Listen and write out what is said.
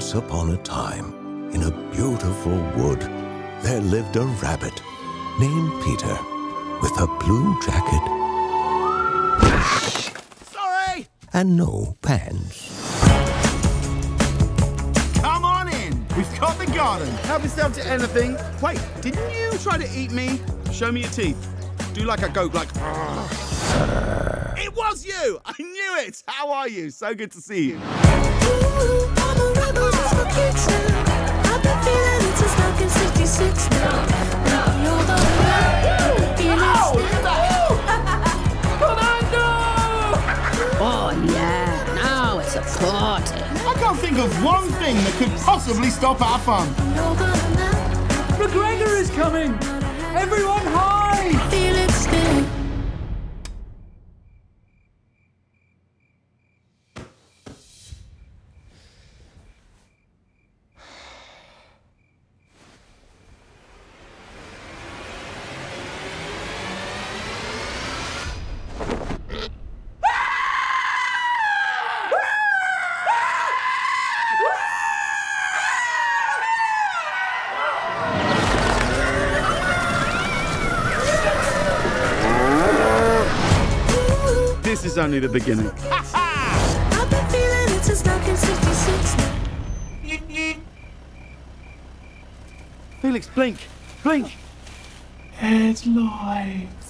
Once upon a time, in a beautiful wood, there lived a rabbit named Peter with a blue jacket. Sorry! And no pants. Come on in. We've got the garden. Help yourself to anything. Wait, didn't you try to eat me? Show me your teeth. Do like a goat, like... It was you! I knew it! How are you? So good to see you. Ooh, I'm a rebel just for kicks now. I've been feeling it since 1966 now. You're the Oh, yeah, now it's a party. I can't think of one thing that could possibly stop our fun. McGregor is coming! Everyone hide! Feel it still. This is only the beginning. I've been feeling it since 1966 now. Felix, blink. Blink. Headlights.